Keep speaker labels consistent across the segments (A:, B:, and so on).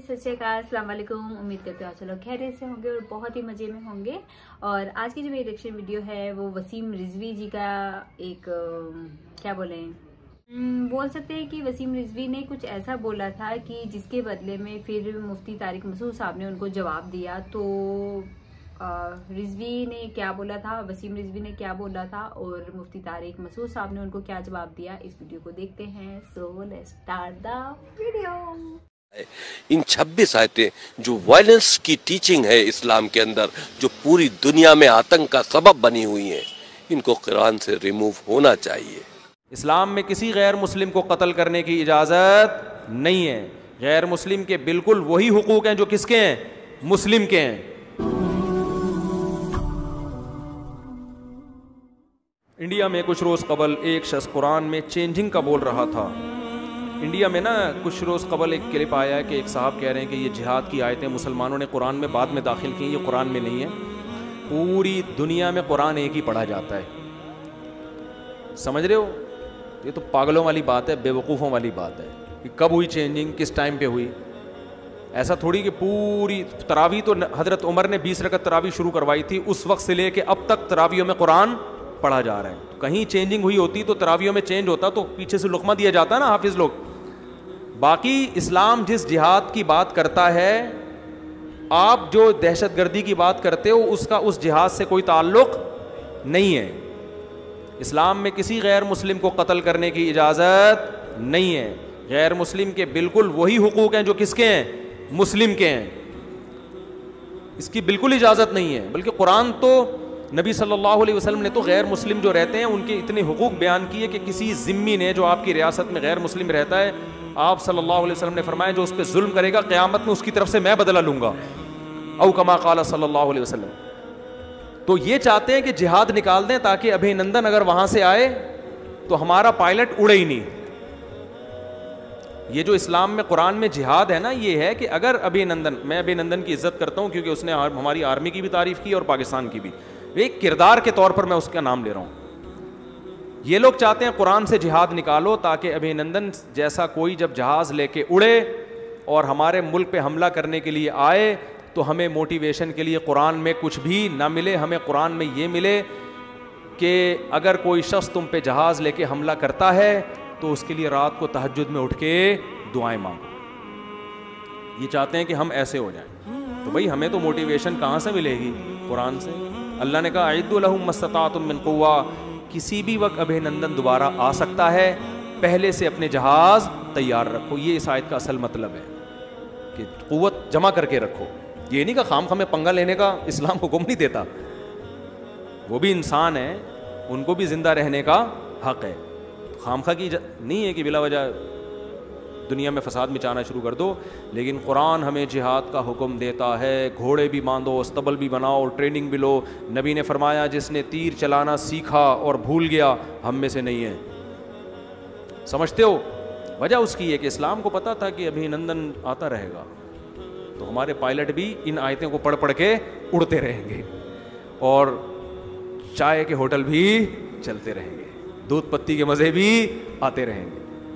A: सत श्री अकाल, अस्सलाम वालेकुम। उम्मीद करते हो आप लोग खैरियत से होंगे और बहुत ही मज़े में होंगे। और आज की जो मेरी रिएक्शन वीडियो है वो वसीम रिजवी जी का एक क्या बोल सकते हैं कि वसीम रिजवी ने कुछ ऐसा बोला था कि जिसके बदले में फिर मुफ्ती तारिक मसूद साहब ने उनको जवाब दिया। तो रिजवी ने क्या बोला था, वसीम रिजवी ने क्या बोला था और मुफ्ती तारिक मसूद साहब ने उनको क्या जवाब दिया, इस वीडियो को देखते हैं। So let's start the video.
B: इन 26 आयतें जो वायलेंस की टीचिंग है इस्लाम के अंदर, जो पूरी दुनिया में आतंक का सबब बनी हुई है, इनको कुरान से रिमूव होना चाहिए।
C: इस्लाम में किसी गैर मुस्लिम को कत्ल करने की इजाज़त नहीं है। गैर मुस्लिम के बिल्कुल वही हुकूक हैं जो किसके हैं, मुस्लिम के हैं। इंडिया में कुछ रोज़ कबल एक शख्स कुरान में चेंजिंग का बोल रहा था। इंडिया में ना कुछ रोज़ कबल एक क्लिप आया है कि एक साहब कह रहे हैं कि ये जिहाद की आयतें मुसलमानों ने कुरान में बाद में दाखिल की, ये कुरान में नहीं है। पूरी दुनिया में कुरान एक ही पढ़ा जाता है। समझ रहे हो? ये तो पागलों वाली बात है, बेवकूफ़ों वाली बात है कि कब हुई चेंजिंग, किस टाइम पे हुई। ऐसा थोड़ी कि पूरी तरावी तो हज़रत उमर ने 20 रकत तरावी शुरू करवाई थी, उस वक्त से लेके अब तक तरावियों में कुरान पढ़ा जा रहा है। तो कहीं चेंजिंग हुई होती तो तरावियों में चेंज होता तो पीछे से लुकमा दिया जाता ना हाफिज लोग। बाकी इस्लाम जिस जिहाद की बात करता है, आप जो दहशतगर्दी की बात करते हो, उसका उस जिहाद से कोई ताल्लुक नहीं है। इस्लाम में किसी गैर मुस्लिम को कत्ल करने की इजाज़त नहीं है। गैर मुस्लिम के बिल्कुल वही हुकूक हैं जो किसके हैं, मुस्लिम के हैं। इसकी बिल्कुल इजाज़त नहीं है। बल्कि कुरान तो नबी सल्लल्लाहु अलैहि वसल्लम ने तो गैर मुस्लिम जो रहते हैं उनके इतने हुकूक बयान किए कि किसी ज़िम्मी ने जो आपकी रियासत में गैर मुस्लिम रहता है, आप सल्लल्लाहु अलैहि वसल्लम ने फरमाया जो उस पर जुल्म करेगा क़यामत में उसकी तरफ से मैं बदला लूँगा, औ कमा क़ाला सल्लल्लाहु अलैहि वसल्लम। तो ये चाहते हैं कि जिहाद निकाल दें ताकि अभिनंदन अगर वहाँ से आए तो हमारा पायलट उड़े ही नहीं। ये जो इस्लाम में कुरान में जिहाद है ना, ये है कि अगर अभिनंदन, मैं अभिनंदन की इज़्ज़त करता हूँ क्योंकि उसने हमारी आर्मी की भी तारीफ़ की और पाकिस्तान की भी, एक किरदार के तौर पर मैं उसका नाम ले रहा हूँ। ये लोग चाहते हैं कुरान से जिहाद निकालो ताकि अभिनंदन जैसा कोई जब जहाज़ लेके उड़े और हमारे मुल्क पे हमला करने के लिए आए तो हमें मोटिवेशन के लिए कुरान में कुछ भी ना मिले। हमें कुरान में ये मिले कि अगर कोई शख्स तुम पे जहाज़ लेके हमला करता है तो उसके लिए रात को तहज्जुद में उठ के दुआएं मांगो। ये चाहते हैं कि हम ऐसे हो जाएं। तो भाई हमें तो मोटिवेशन कहाँ से मिलेगी? कुरान से। अल्लाह ने कहा अइद्दु लहुम मस्तताअतुम मिन कुव्वा, किसी भी वक्त अभिनंदन दोबारा आ सकता है, पहले से अपने जहाज़ तैयार रखो। ये इस आयत का असल मतलब है कि क़ुव्वत जमा करके रखो। ये नहीं कि खाम में पंगा लेने का इस्लाम हुक्म नहीं देता। वो भी इंसान है, उनको भी ज़िंदा रहने का हक़ है। खामखा की नहीं है कि बिला वजह दुनिया में फसाद मचाना शुरू कर दो। लेकिन कुरान हमें जिहाद का हुक्म देता है। घोड़े भी बांधो, अस्तबल भी बनाओ, ट्रेनिंग भी लो। नबी ने फरमाया जिसने तीर चलाना सीखा और भूल गया हम में से नहीं है। समझते हो? वजह उसकी है कि इस्लाम को पता था कि अभिनंदन आता रहेगा, तो हमारे पायलट भी इन आयतों को पढ़ पढ़ के उड़ते रहेंगे और चाय के होटल भी चलते रहेंगे, दूध पत्ती के मज़े भी आते रहेंगे।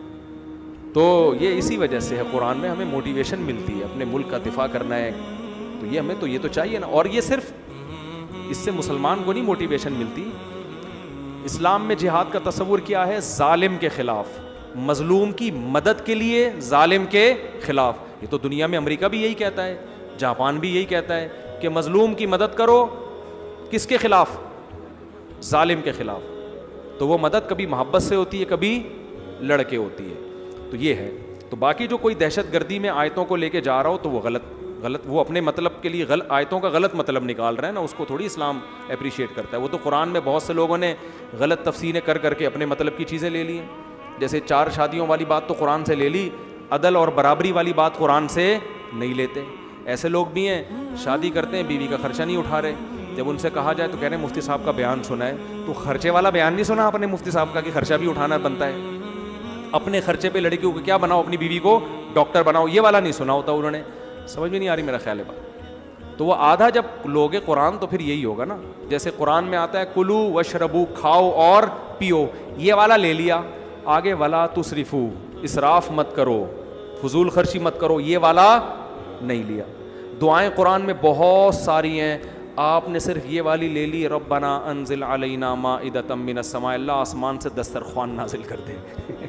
C: तो ये इसी वजह से है कुरान में हमें मोटिवेशन मिलती है, अपने मुल्क का दिफा करना है तो ये हमें तो ये तो चाहिए ना। और ये सिर्फ इससे मुसलमान को नहीं मोटिवेशन मिलती। इस्लाम में जिहाद का तस्वुर क्या है? जालिम के ख़िलाफ़, मज़लूम की मदद के लिए, जालिम के ख़िलाफ़। ये तो दुनिया में अमेरिका भी यही कहता है, जापान भी यही कहता है कि मज़लूम की मदद करो। किसके ख़िलाफ़? जालिम के ख़िलाफ़। तो वो मदद कभी मोहब्बत से होती है, कभी लड़के होती है। तो ये है। तो बाकी जो कोई दहशतगर्दी में आयतों को लेके जा रहा हो तो वो गलत वो अपने मतलब के लिए आयतों का गलत मतलब निकाल रहे हैं ना, उसको थोड़ी इस्लाम अप्रिशिएट करता है। वो तो कुरान में बहुत से लोगों ने गलत तफसीरें कर करके अपने मतलब की चीज़ें ले ली हैं। जैसे 4 शादियों वाली बात तो कुरान से ले ली, अदल और बराबरी वाली बात कुरान से नहीं लेते। ऐसे लोग भी हैं, शादी करते हैं, बीवी का खर्चा नहीं उठा रहे। जब उनसे कहा जाए तो कह रहे हैं मुफ्ती साहब का बयान सुना है। तो खर्चे वाला बयान नहीं सुना आपने मुफ्ती साहब का कि खर्चा भी उठाना बनता है? अपने खर्चे पे लड़कियों को क्या बनाओ, अपनी बीवी को डॉक्टर बनाओ, ये वाला नहीं सुना होता उन्होंने। समझ में नहीं आ रही मेरा ख्याल है बात। तो वो आधा जब लोगे कुरान तो फिर यही होगा ना। जैसे कुरान में आता है कुलू वशरबू, खाओ और पियो, ये वाला ले लिया। आगे वाला तुसरिफू, इसराफ मत करो, फजूल खर्ची मत करो, ये वाला नहीं लिया। दुआएं कुरान में बहुत सारी हैं, आपने सिर्फ ये वाली ले ली, रब्बना अनजिल अलैना माइदतम मिनस समा, अल्लाह आसमान से दस्तरख्वान नाजिल कर दे।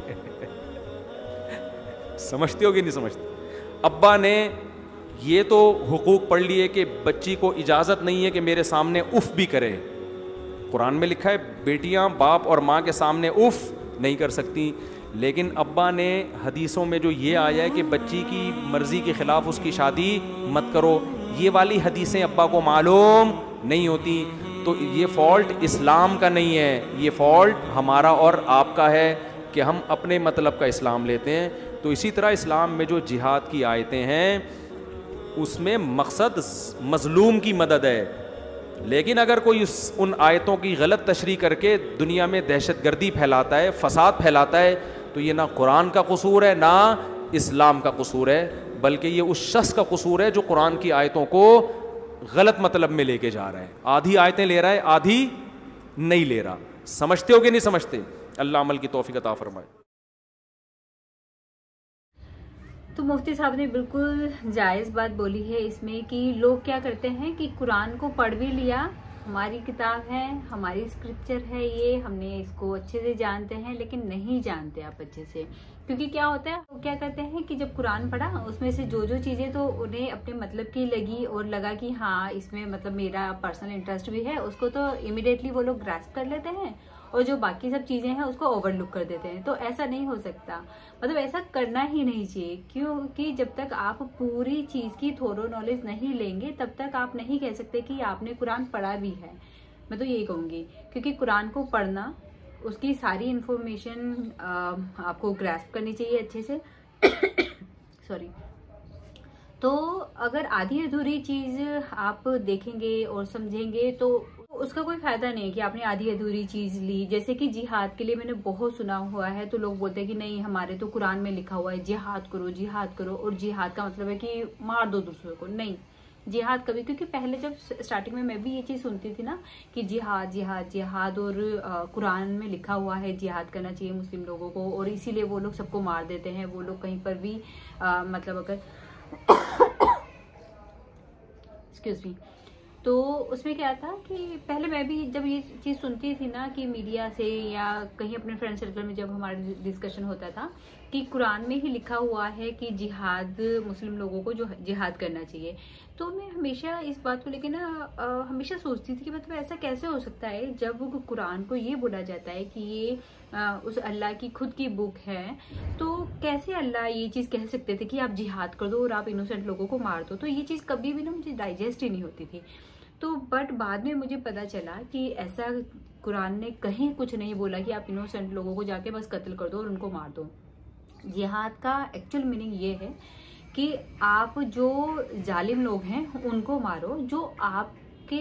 C: समझते हो कि नहीं समझते? अब्बा ने ये तो हुकूक पढ़ लिए कि बच्ची को इजाज़त नहीं है कि मेरे सामने उफ भी करे। कुरान में लिखा है बेटियां बाप और माँ के सामने उफ नहीं कर सकती, लेकिन अब्बा ने हदीसों में जो ये आया है कि बच्ची की मर्ज़ी के ख़िलाफ़ उसकी शादी मत करो, ये वाली हदीसें अब्बा को मालूम नहीं होती। तो ये फ़ॉल्ट इस्लाम का नहीं है, ये फ़ॉल्ट हमारा और आपका है कि हम अपने मतलब का इस्लाम लेते हैं। तो इसी तरह इस्लाम में जो जिहाद की आयतें हैं उसमें मकसद मज़लूम की मदद है, लेकिन अगर कोई उन आयतों की गलत तशरीह करके दुनिया में दहशतगर्दी फैलाता है, फसाद फैलाता है, तो ये ना कुरान का कसूर है ना इस्लाम का कसूर है, बल्कि ये उस शख्स का कसूर है जो कुरान की आयतों को गलत मतलब में लेके जा रहा है। आधी आयतें ले रहा है, आधी नहीं ले रहा। समझते हो कि नहीं समझते? अल्लाह अमल की तौफीक अता फरमाए।
A: तो मुफ्ती साहब ने बिल्कुल जायज़ बात बोली है इसमें कि लोग क्या करते हैं कि कुरान को पढ़ भी लिया, हमारी किताब है, हमारी स्क्रिप्चर है, ये हमने इसको अच्छे से जानते हैं, लेकिन नहीं जानते आप अच्छे से। क्योंकि क्या होता है, वो क्या करते हैं कि जब कुरान पढ़ा उसमें से जो चीज़ें तो उन्हें अपने मतलब की लगी और लगा कि हाँ इसमें मतलब मेरा पर्सनल इंटरेस्ट भी है, उसको तो इमिडिएटली वो लोग ग्रास्प कर लेते हैं, और जो बाकी सब चीज़ें हैं उसको ओवरलुक कर देते हैं। तो ऐसा नहीं हो सकता, मतलब ऐसा करना ही नहीं चाहिए, क्योंकि जब तक आप पूरी चीज़ की थोरो नॉलेज नहीं लेंगे तब तक आप नहीं कह सकते कि आपने कुरान पढ़ा भी है। मैं तो यही कहूँगी, क्योंकि कुरान को पढ़ना, उसकी सारी इन्फॉर्मेशन आपको ग्रास्प करनी चाहिए अच्छे से। सॉरी। तो अगर आधी अधूरी चीज़ आप देखेंगे और समझेंगे तो उसका कोई फायदा नहीं है कि आपने आधी अधूरी चीज ली। जैसे कि जिहाद के लिए मैंने बहुत सुना हुआ है, तो लोग बोलते हैं कि नहीं हमारे तो कुरान में लिखा हुआ है जिहाद करो जिहाद करो, और जिहाद का मतलब है कि मार दो दूसरों को। नहीं, जिहाद कभी, क्योंकि पहले जब स्टार्टिंग में मैं भी ये चीज सुनती थी ना कि जिहाद जिहाद जिहाद, और कुरान में लिखा हुआ है जिहाद करना चाहिए मुस्लिम लोगों को, और इसीलिए वो लोग सबको मार देते हैं। वो लोग कहीं पर भी मतलब अगर एक्सक्यूज मी, तो उसमें क्या था कि पहले मैं भी जब ये चीज़ सुनती थी ना कि मीडिया से या कहीं अपने फ्रेंड सर्कल में जब हमारा डिस्कशन होता था कि कुरान में ही लिखा हुआ है कि जिहाद मुस्लिम लोगों को जो जिहाद करना चाहिए, तो मैं हमेशा इस बात को लेकर ना हमेशा सोचती थी कि मतलब ऐसा कैसे हो सकता है जब कुरान को ये बोला जाता है कि ये उस अल्लाह की खुद की बुक है, तो कैसे अल्लाह ये चीज़ कह सकते थे कि आप जिहाद कर दो और आप इनोसेंट लोगों को मार दो। तो ये चीज़ कभी भी ना मुझे डाइजेस्ट ही नहीं होती थी। तो बट बाद में मुझे पता चला कि ऐसा कुरान ने कहीं कुछ नहीं बोला कि आप इनोसेंट लोगों को जाके बस कत्ल कर दो और उनको मार दो। जिहाद का एक्चुअल मीनिंग ये है कि आप जो जालिम लोग हैं उनको मारो, जो आपके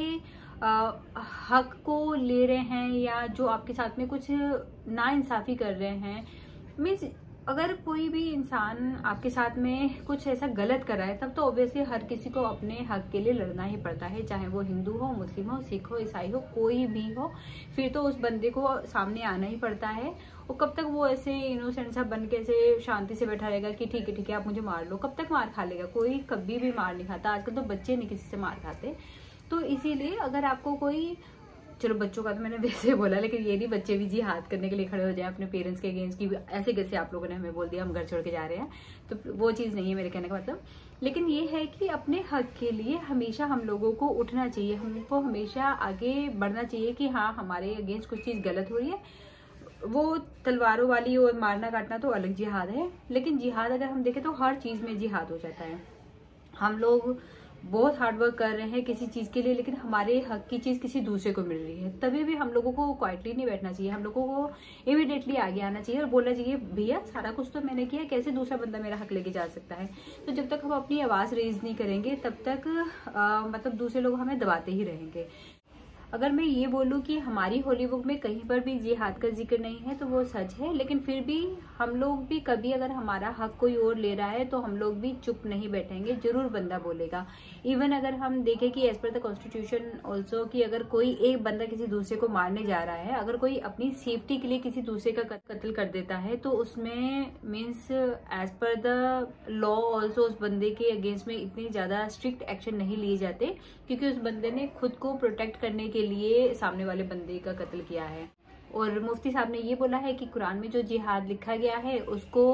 A: हक को ले रहे हैं या जो आपके साथ में कुछ नाइंसाफी कर रहे हैं। मीन्स अगर कोई भी इंसान आपके साथ में कुछ ऐसा गलत कर रहा है तब तो ऑब्वियसली हर किसी को अपने हक के लिए लड़ना ही पड़ता है, चाहे वो हिंदू हो, मुस्लिम हो, सिख हो, ईसाई हो, कोई भी हो, फिर तो उस बंदे को सामने आना ही पड़ता है। और कब तक वो ऐसे इनोसेंट सा बन के ऐसे शांति से बैठा रहेगा कि ठीक है आप मुझे मार लो, कब तक मार खा लेगा? कोई कभी भी मार नहीं खाता। आजकल तो बच्चे नहीं किसी से मार खाते। तो इसीलिए अगर आपको कोई, चलो बच्चों का तो मैंने वैसे बोला, लेकिन ये नहीं बच्चे भी जिहाद करने के लिए खड़े हो जाए अपने पेरेंट्स के अगेंस्ट की, ऐसे कैसे आप लोगों ने हमें बोल दिया हम घर छोड़ के जा रहे हैं, तो वो चीज़ नहीं है मेरे कहने का मतलब। लेकिन ये है कि अपने हक के लिए हमेशा हम लोगों को उठना चाहिए, हमको हमेशा आगे बढ़ना चाहिए कि हाँ हमारे अगेंस्ट कुछ चीज़ गलत हो रही है। वो तलवारों वाली और मारना काटना तो अलग जिहाद है, लेकिन जिहाद अगर हम देखें तो हर चीज़ में जिहाद हो जाता है। हम लोग बहुत हार्डवर्क कर रहे हैं किसी चीज़ के लिए, लेकिन हमारे हक की चीज़ किसी दूसरे को मिल रही है, तभी भी हम लोगों को क्वाइटली नहीं बैठना चाहिए। हम लोगों को इमीडिएटली आगे आना चाहिए और बोलना चाहिए भैया सारा कुछ तो मैंने किया, कैसे दूसरा बंदा मेरा हक लेके जा सकता है। तो जब तक हम अपनी आवाज़ रेज नहीं करेंगे तब तक मतलब दूसरे लोग हमें दबाते ही रहेंगे। अगर मैं ये बोलूँ कि हमारी होली बुक में कहीं पर भी जिहाद का जिक्र नहीं है तो वो सच है, लेकिन फिर भी हम लोग भी कभी अगर हमारा हक कोई और ले रहा है तो हम लोग भी चुप नहीं बैठेंगे, जरूर बंदा बोलेगा। इवन अगर हम देखें कि as per the constitution also कि अगर कोई एक बंदा किसी दूसरे को मारने जा रहा है, अगर कोई अपनी सेफ्टी के लिए किसी दूसरे का कत्ल कर देता है तो उसमें means as per the law also उस बंदे के अगेंस्ट में इतनी ज्यादा स्ट्रिक्ट एक्शन नहीं लिए जाते, क्योंकि उस बंदे ने खुद को प्रोटेक्ट करने के लिए सामने वाले बंदे का कत्ल किया है। और मुफ्ती साहब ने ये बोला है कि कुरान में जो जिहाद लिखा गया है उसको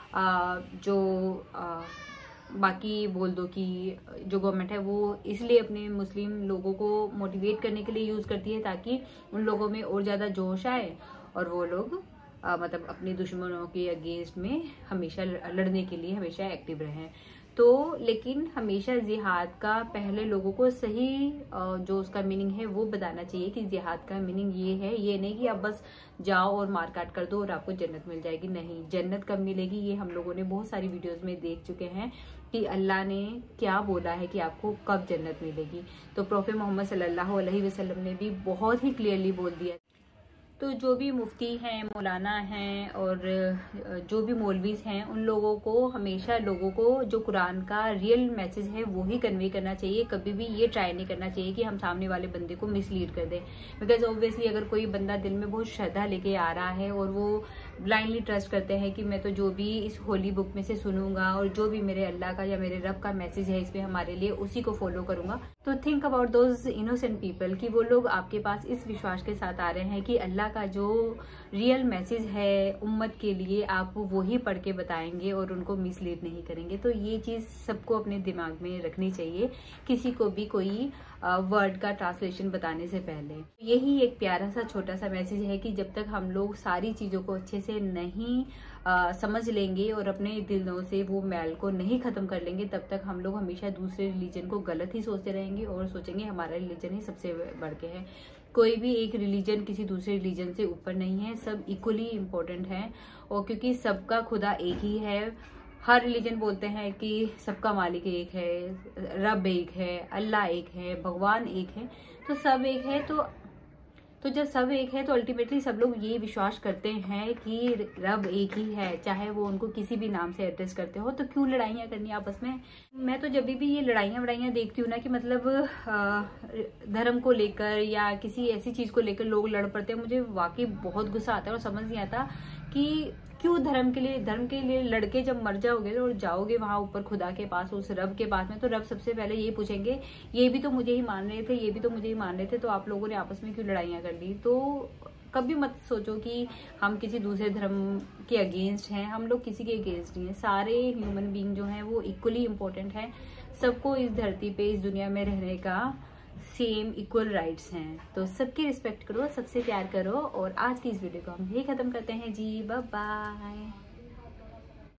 A: बाकी बोल दो कि जो गवर्नमेंट है वो इसलिए अपने मुस्लिम लोगों को मोटिवेट करने के लिए यूज करती है ताकि उन लोगों में और ज्यादा जोश आए और वो लोग मतलब अपने दुश्मनों के अगेंस्ट में हमेशा लड़ने के लिए हमेशा एक्टिव रहें। तो लेकिन हमेशा जिहाद का पहले लोगों को सही जो उसका मीनिंग है वो बताना चाहिए कि जिहाद का मीनिंग ये है, ये नहीं कि आप बस जाओ और मारकाट कर दो और आपको जन्नत मिल जाएगी। नहीं, जन्नत कब मिलेगी ये हम लोगों ने बहुत सारी वीडियोस में देख चुके हैं कि अल्लाह ने क्या बोला है कि आपको कब जन्नत मिलेगी। तो प्रोफेट मोहम्मद सल्लल्लाहु अलैहि वसल्लम ने भी बहुत ही क्लियरली बोल दिया। तो जो भी मुफ्ती हैं, मौलाना हैं और जो भी मौलवीज हैं, उन लोगों को हमेशा लोगों को जो कुरान का रियल मैसेज है वो ही कन्वे करना चाहिए। कभी भी ये ट्राई नहीं करना चाहिए कि हम सामने वाले बंदे को मिसलीड कर दें। बिकॉज ऑब्वियसली अगर कोई बंदा दिल में बहुत श्रद्धा लेके आ रहा है और वो ब्लाइंडली ट्रस्ट करते हैं कि मैं तो जो भी इस होली बुक में से सुनूंगा और जो भी मेरे अल्लाह का या मेरे रब का मैसेज है इसमें हमारे लिए, उसी को फॉलो करूंगा। तो think about those innocent people कि वो लोग आपके पास इस विश्वास के साथ आ रहे हैं कि अल्लाह का जो रियल मैसेज है उम्मत के लिए आप वो ही पढ़ के बताएंगे और उनको मिसलीड नहीं करेंगे। तो ये चीज सबको अपने दिमाग में रखनी चाहिए किसी को भी कोई वर्ड का ट्रांसलेशन बताने से पहले। यही एक प्यारा सा छोटा सा मैसेज है कि जब तक हम लोग सारी चीजों को अच्छे से नहीं समझ लेंगे और अपने दिलों से वो मैल को नहीं खत्म कर लेंगे, तब तक हम लोग हमेशा दूसरे रिलीजन को गलत ही सोचते रहेंगे और सोचेंगे हमारा रिलीजन ही सबसे बढ़ के है। कोई भी एक रिलीजन किसी दूसरे रिलीजन से ऊपर नहीं है, सब इक्वली इम्पोर्टेंट है। और क्योंकि सबका खुदा एक ही है, हर रिलीजन बोलते हैं कि सबका मालिक एक है, रब एक है, अल्लाह एक है, भगवान एक है, तो सब एक है। तो जब सब एक है तो अल्टीमेटली सब लोग ये विश्वास करते हैं कि रब एक ही है, चाहे वो उनको किसी भी नाम से एड्रेस करते हो। तो क्यों लड़ाइयाँ करनी आपस में। मैं तो जब भी ये लड़ाइयाँ देखती हूँ ना कि मतलब धर्म को लेकर या किसी ऐसी चीज को लेकर लोग लड़ पड़ते हैं, मुझे वाकई बहुत गुस्सा आता है और समझ नहीं आता कि क्यों धर्म के लिए लड़के जब मर जाओगे और जाओगे वहां ऊपर खुदा के पास, उस रब के पास में, तो रब सबसे पहले ये पूछेंगे ये भी तो मुझे ही मान रहे थे, ये भी तो मुझे ही मान रहे थे, तो आप लोगों ने आपस में क्यों लड़ाइयाँ कर ली। तो कभी मत सोचो कि हम किसी दूसरे धर्म के अगेंस्ट हैं, हम लोग किसी के अगेंस्ट नहीं है। सारे ह्यूमन बीइंग जो हैं वो इक्वली इम्पोर्टेंट हैं। सबको इस धरती पे इस दुनिया में रहने का सेम इक्वल राइट्स हैं। तो सबकी रिस्पेक्ट करो, सबसे प्यार करो। और आज की इस वीडियो को हम यही खत्म करते हैं जी। Bye bye.